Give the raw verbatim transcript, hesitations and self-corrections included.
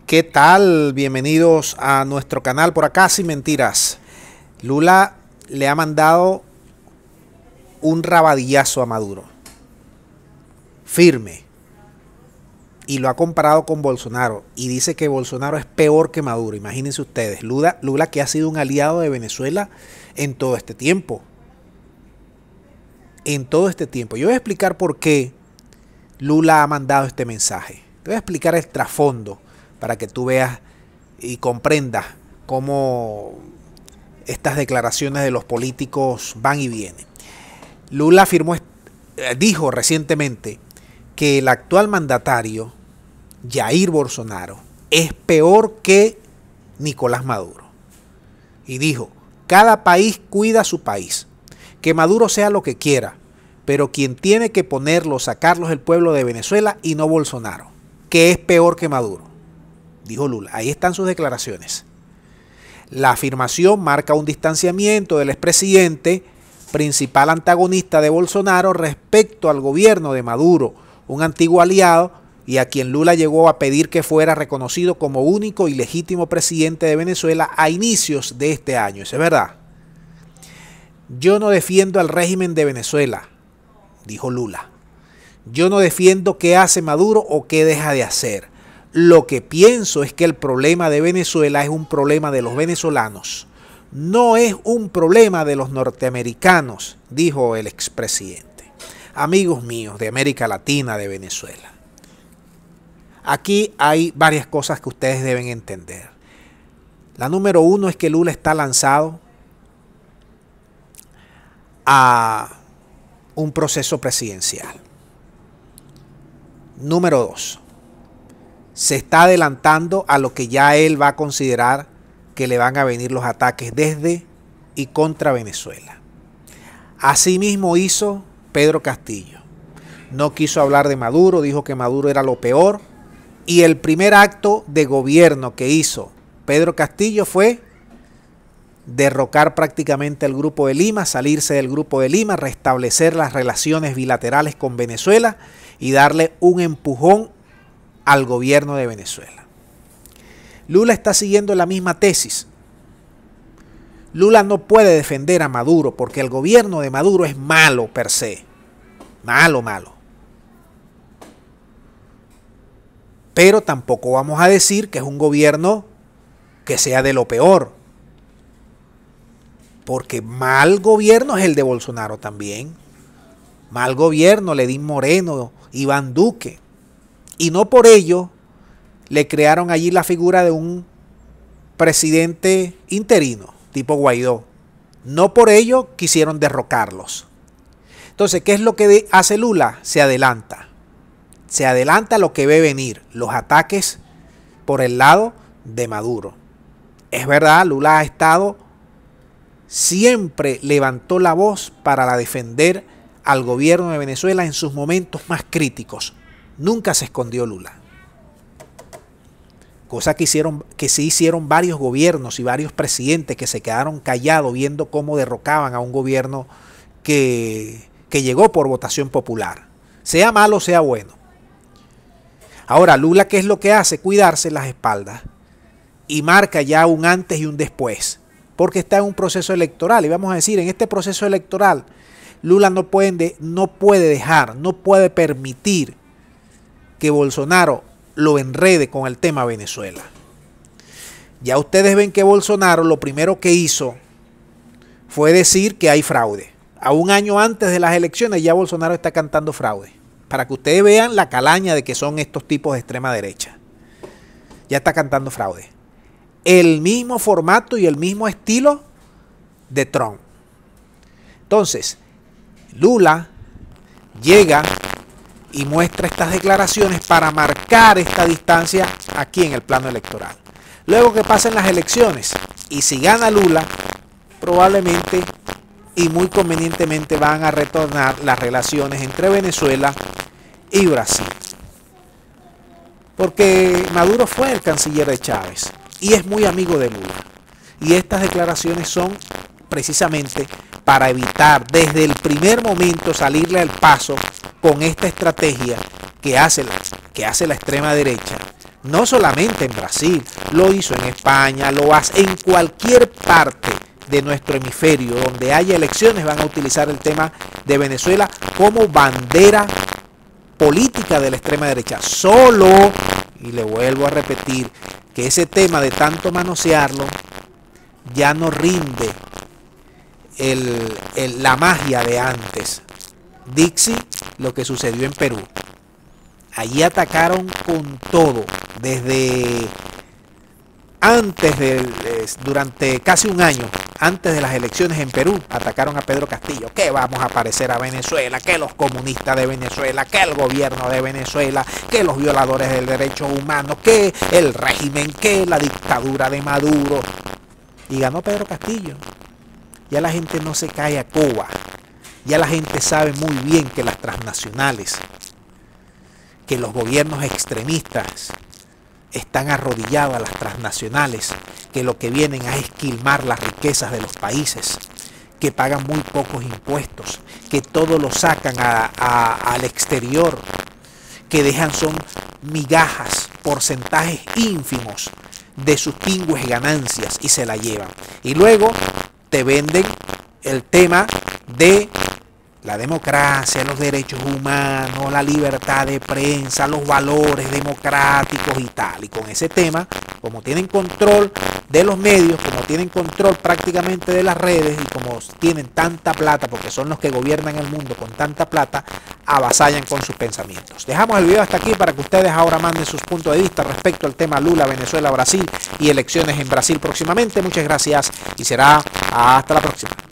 ¿Qué tal? Bienvenidos a nuestro canal por acá Sin Mentiras. Lula le ha mandado un rabadillazo a Maduro, firme, y lo ha comparado con Bolsonaro y dice que Bolsonaro es peor que Maduro. Imagínense ustedes, Lula, Lula que ha sido un aliado de Venezuela en todo este tiempo. En todo este tiempo. Yo voy a explicar por qué Lula ha mandado este mensaje. Te voy a explicar el trasfondo para que tú veas y comprendas cómo estas declaraciones de los políticos van y vienen. Lula afirmó, dijo recientemente que el actual mandatario, Jair Bolsonaro, es peor que Nicolás Maduro. Y dijo, cada país cuida a su país, que Maduro sea lo que quiera, pero quien tiene que ponerlo, sacarlos del pueblo de Venezuela y no Bolsonaro, que es peor que Maduro. Dijo Lula. Ahí están sus declaraciones. La afirmación marca un distanciamiento del expresidente, principal antagonista de Bolsonaro, respecto al gobierno de Maduro, un antiguo aliado y a quien Lula llegó a pedir que fuera reconocido como único y legítimo presidente de Venezuela a inicios de este año. Eso es verdad. Yo no defiendo al régimen de Venezuela, dijo Lula. Yo no defiendo qué hace Maduro o qué deja de hacer. Lo que pienso es que el problema de Venezuela es un problema de los venezolanos, no es un problema de los norteamericanos, dijo el expresidente. Amigos míos de América Latina, de Venezuela, aquí hay varias cosas que ustedes deben entender. La número uno es que Lula está lanzado a un proceso presidencial. Número dos, se está adelantando a lo que ya él va a considerar que le van a venir los ataques desde y contra Venezuela. Asimismo hizo Pedro Castillo. No quiso hablar de Maduro, dijo que Maduro era lo peor. Y el primer acto de gobierno que hizo Pedro Castillo fue derrocar prácticamente el Grupo de Lima, salirse del Grupo de Lima, restablecer las relaciones bilaterales con Venezuela y darle un empujón al gobierno de Venezuela. Lula está siguiendo la misma tesis. Lula no puede defender a Maduro porque el gobierno de Maduro es malo per se. Malo, malo. Pero tampoco vamos a decir que es un gobierno que sea de lo peor. Porque mal gobierno es el de Bolsonaro también. Mal gobierno, Lenín Moreno, Iván Duque. Y no por ello le crearon allí la figura de un presidente interino, tipo Guaidó. No por ello quisieron derrocarlos. Entonces, ¿qué es lo que hace Lula? Se adelanta. Se adelanta lo que ve venir, los ataques por el lado de Maduro. Es verdad, Lula ha estado, siempre levantó la voz para defender al gobierno de Venezuela en sus momentos más críticos. Nunca se escondió Lula. Cosa que, hicieron, que sí hicieron varios gobiernos y varios presidentes que se quedaron callados viendo cómo derrocaban a un gobierno que, que llegó por votación popular. Sea malo, sea bueno. Ahora, Lula, ¿qué es lo que hace? Cuidarse las espaldas. Y marca ya un antes y un después. Porque está en un proceso electoral. Y vamos a decir, en este proceso electoral, Lula no puede, no puede dejar, no puede permitir que Bolsonaro lo enrede con el tema Venezuela. Ya ustedes ven que Bolsonaro lo primero que hizo fue decir que hay fraude. A un año antes de las elecciones ya Bolsonaro está cantando fraude. Para que ustedes vean la calaña de que son estos tipos de extrema derecha. Ya está cantando fraude. El mismo formato y el mismo estilo de Trump. Entonces, Lula llega y muestra estas declaraciones para marcar esta distancia aquí en el plano electoral. Luego que pasen las elecciones y si gana Lula, probablemente y muy convenientemente van a retornar las relaciones entre Venezuela y Brasil. Porque Maduro fue el canciller de Chávez y es muy amigo de Lula. Y estas declaraciones son precisamente para evitar desde el primer momento salirle al paso con esta estrategia que hace la, que hace la extrema derecha No solamente en Brasil, lo hizo en España, lo hace en cualquier parte de nuestro hemisferio donde haya elecciones, van a utilizar el tema de Venezuela como bandera política de la extrema derecha. Solo, y le vuelvo a repetir, que ese tema de tanto manosearlo ya no rinde el, el, la magia de antes. Dixie, lo que sucedió en Perú. Allí atacaron con todo, desde antes de, durante casi un año, antes de las elecciones en Perú, atacaron a Pedro Castillo, que vamos a parecer a Venezuela, que los comunistas de Venezuela, que el gobierno de Venezuela, que los violadores del derecho humano, que el régimen, que la dictadura de Maduro. Y ganó Pedro Castillo. Ya la gente no se cae a coba. Ya la gente sabe muy bien que las transnacionales, que los gobiernos extremistas están arrodillados a las transnacionales, que lo que vienen a esquilmar las riquezas de los países, que pagan muy pocos impuestos, que todo lo sacan a, a, al exterior, que dejan son migajas, porcentajes ínfimos de sus pingües ganancias y se la llevan. Y luego te venden el tema de la democracia, los derechos humanos, la libertad de prensa, los valores democráticos y tal. Y con ese tema, como tienen control de los medios, como tienen control prácticamente de las redes y como tienen tanta plata, porque son los que gobiernan el mundo con tanta plata, avasallan con sus pensamientos. Dejamos el video hasta aquí para que ustedes ahora manden sus puntos de vista respecto al tema Lula, Venezuela, Brasil y elecciones en Brasil próximamente. Muchas gracias y será hasta la próxima.